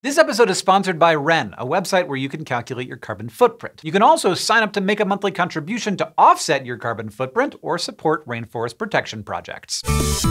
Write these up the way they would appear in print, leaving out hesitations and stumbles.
This episode is sponsored by Wren, a website where you can calculate your carbon footprint. You can also sign up to make a monthly contribution to offset your carbon footprint or support rainforest protection projects.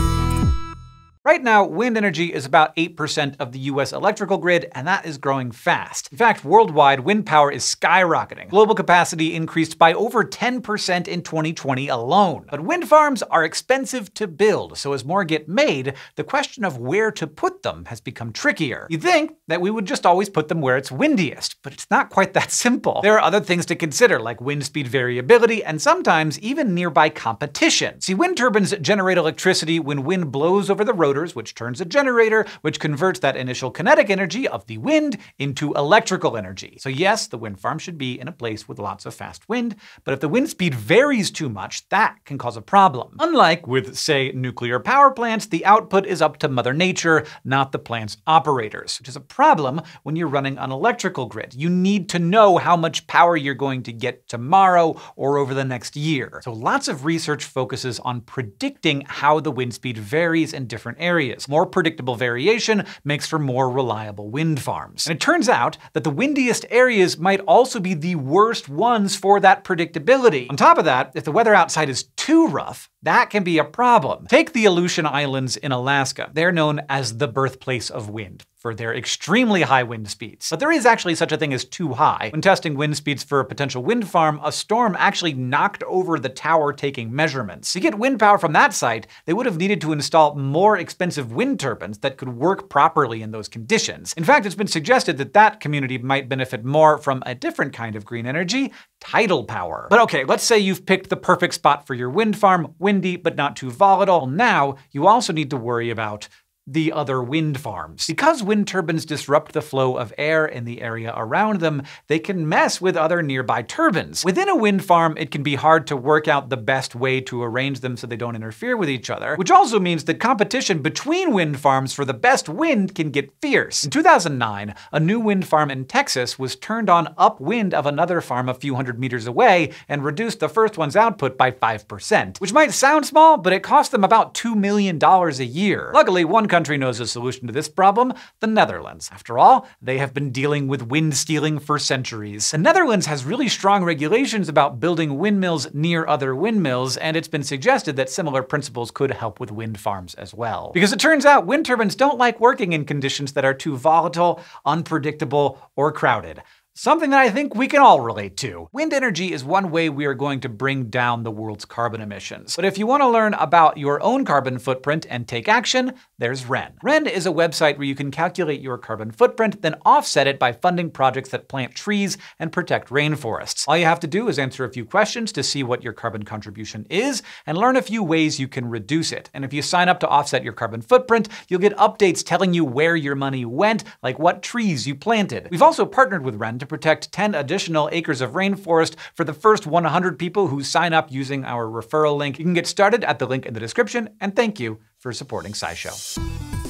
Right now, wind energy is about 8% of the US electrical grid, and that is growing fast. In fact, worldwide, wind power is skyrocketing. Global capacity increased by over 10% in 2020 alone. But wind farms are expensive to build, so as more get made, the question of where to put them has become trickier. You'd think that we would just always put them where it's windiest, but it's not quite that simple. There are other things to consider, like wind speed variability, and sometimes even nearby competition. See, wind turbines generate electricity when wind blows over the road, which turns a generator, which converts that initial kinetic energy of the wind into electrical energy. So yes, the wind farm should be in a place with lots of fast wind, but if the wind speed varies too much, that can cause a problem. Unlike with, say, nuclear power plants, the output is up to Mother Nature, not the plant's operators, which is a problem when you're running an electrical grid. You need to know how much power you're going to get tomorrow or over the next year. So lots of research focuses on predicting how the wind speed varies in different areas. More predictable variation makes for more reliable wind farms. And it turns out that the windiest areas might also be the worst ones for that predictability. On top of that, if the weather outside is too rough, that can be a problem. Take the Aleutian Islands in Alaska. They're known as the birthplace of wind for their extremely high wind speeds. But there is actually such a thing as too high. When testing wind speeds for a potential wind farm, a storm actually knocked over the tower taking measurements. To get wind power from that site, they would have needed to install more expensive wind turbines that could work properly in those conditions. In fact, it's been suggested that that community might benefit more from a different kind of green energy, tidal power. But okay, let's say you've picked the perfect spot for your wind farm, windy but not too volatile. Now, you also need to worry about the other wind farms. Because wind turbines disrupt the flow of air in the area around them, they can mess with other nearby turbines. Within a wind farm, it can be hard to work out the best way to arrange them so they don't interfere with each other, which also means that competition between wind farms for the best wind can get fierce. In 2009, a new wind farm in Texas was turned on upwind of another farm a few hundred meters away and reduced the first one's output by 5%, which might sound small, but it cost them about $2 million a year. Luckily, one country knows a solution to this problem: the Netherlands. After all, they have been dealing with wind stealing for centuries. The Netherlands has really strong regulations about building windmills near other windmills, and it's been suggested that similar principles could help with wind farms as well. Because it turns out wind turbines don't like working in conditions that are too volatile, unpredictable, or crowded. Something that I think we can all relate to. Wind energy is one way we are going to bring down the world's carbon emissions. But if you want to learn about your own carbon footprint and take action, there's Wren. Wren is a website where you can calculate your carbon footprint, then offset it by funding projects that plant trees and protect rainforests. All you have to do is answer a few questions to see what your carbon contribution is and learn a few ways you can reduce it. And if you sign up to offset your carbon footprint, you'll get updates telling you where your money went, like what trees you planted. We've also partnered with Wren to protect 10 additional acres of rainforest for the first 100 people who sign up using our referral link. You can get started at the link in the description, and thank you for supporting SciShow.